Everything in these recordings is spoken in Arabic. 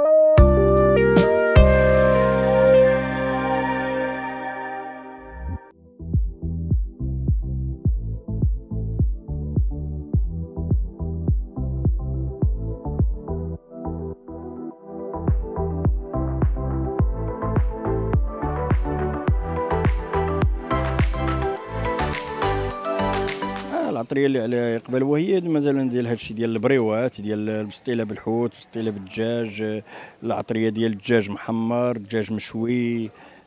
العطريه اللي على قبل وهي مثلا ديال هادشي ديال البريوات ديال البسطيله بالحوت، البسطيله بالدجاج، العطريه ديال الدجاج محمر، الدجاج مشوي،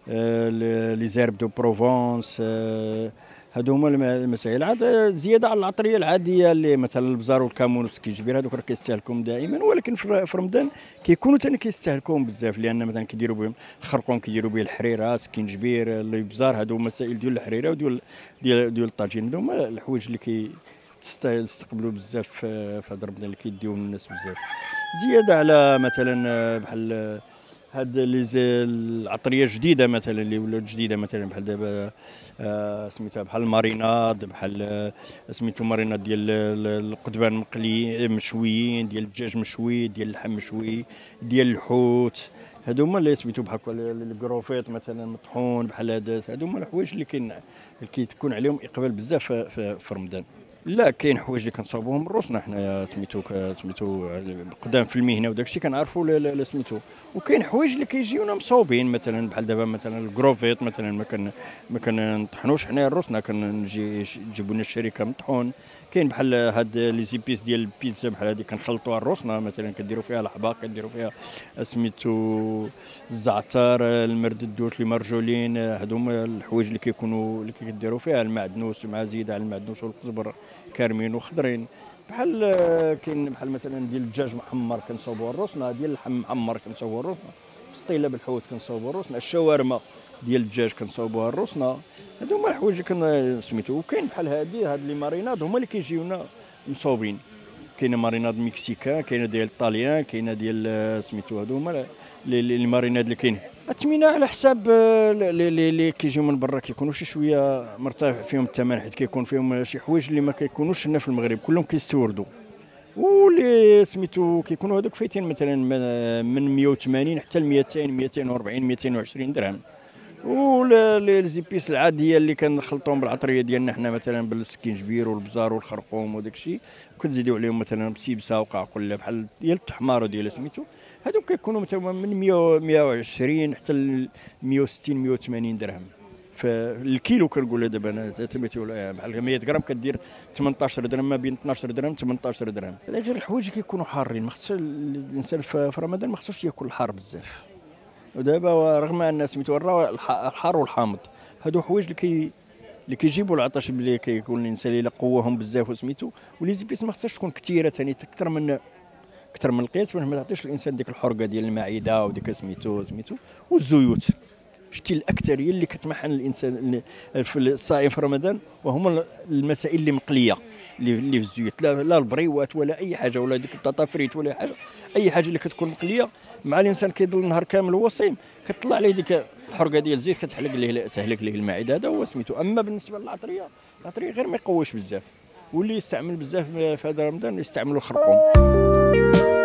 لي زيرب دو بروفونس. هادو هما المسائل عاد زياده على العطريه العاديه اللي مثلا البزار والكمون والسكينجبير، هادوك راه كيستهلكوهم دائما، ولكن في رمضان كيكونوا ثاني كيستهلكوهم بزاف، لان مثلا كيديروا بهم الخرقوم، كيديروا به الحريره، السكينجبير، البزار، هادو مسائل ديال الحريره وديال ديال الطاجين. هادو هما الحوايج اللي تستقبلوا بزاف في هاد رمضان، اللي كيديوهم الناس بزاف. زياده على مثلا بحال هاد العطريه جديده مثلا اللي ولات جديده، مثلا بحال دابا سميتها بحال الماريناد، بحال سميتو ماريناد ديال القدبان مقلي مشويين، ديال الدجاج مشوي، ديال اللحم مشوي، ديال الحوت. هادو هما اللي سميتو بحال الكروفيط مثلا مطحون بحال هادو هما الحوايج اللي كيكون عليهم اقبال بزاف في رمضان. لا، كاين حوايج اللي كنصاوبوهم من روسنا حنايا، سميتو قدام في المهنه وداك الشيء كنعرفوا سميتو. وكاين حوايج اللي كيجيونا مصاوبين، مثلا بحال دابا مثلا الكروفيط مثلا ما كنطحنوش حنايا روسنا، نجيبوا لنا الشركه مطحون. كاين بحال هاد لي زيبيس ديال البيتزا بحال هادي كنخلطوها روسنا، مثلا كديروا فيها الحباق، كديروا فيها سميتو الزعتر، المرد الدوش اللي مرجولين. هادو هما الحوايج اللي كيديروا فيها المعدنوس، مع زياده على المعدنوس والقزبر كارمين وخضرين. بحال كاين بحال مثلا ديال الدجاج محمر كنصاوبوها الروسنا، ديال اللحم محمر كنصاوبوها الروسنا، السطيله بالحوت كنصاوبوها الروسنا، الشاورما ديال الدجاج كنصاوبوها الروسنا. هادو هما الحوايج اللي سميتو. وكاين بحال هاد لي ماريناد هما اللي كيجيونا مصاوبين. كاينه ماريناد مكسيكان، كاينه ديال الطاليان، كاينه ديال سميتو. هادو هما لي ماريناد اللي كاين. الثمنه على حساب اللي كيجيو من برا، كيكونوا شي شويه مرتفع فيهم الثمن، حيت كيكون فيهم شي حوايج اللي ما كيكونوش هنا في المغرب، كلهم كيستوردوا. واللي سميتو كيكونوا هذوك فايتين مثلا من 180 حتى ل 200 240 220 درهم. والزيبيس العاديه اللي كنخلطوهم بالعطريه ديالنا حنا، مثلا بالسكينجبير والبزار والخرقوم وداك الشيء، وكنزيدوا عليهم مثلا بسيبسه وقعقله بحال ديال التحمار ديال سميتو. هذوك كيكونوا مثلا من 100 120 حتى ل 160 180 درهم فالكيلو. كنقول دابا انا بحال 100 غرام كدير 18 درهم، ما بين 12 درهم 18 درهم. غير الحوايج كيكونوا حارين، ما خصش الانسان في رمضان ما خصوش ياكل الحار بزاف. ودابا رغم ان سميتو الحار والحامض، هادو حوايج اللي كيجيبوا العطش، اللي كيكون الانسان الا قواهم بزاف وسميتو. ولي زيبيس ما خصهاش تكون كثيره ثاني، اكثر من القياس، باش ما تعطيش الانسان ديك الحرقه ديال المعده وديك سميتو. والزيوت شتي الاكثريه اللي كتمحن الانسان في الصائم في رمضان، وهما المسائل اللي مقليه، اللي في الزيوت، لا البريوات ولا اي حاجه، ولا ديك الطاطافريت ولا حاجه. اي حاجه اللي كتكون مقليه مع الانسان كيضل النهار كامل هو صايم، كتطلع عليه ديك الحرقه ديال الزيت، تهلك ليه المعده. هذا هو سميتو. اما بالنسبه للعطريه، العطريه غير ما يقويش بزاف، واللي يستعمل بزاف في هذا رمضان يستعملوا الخرقوم.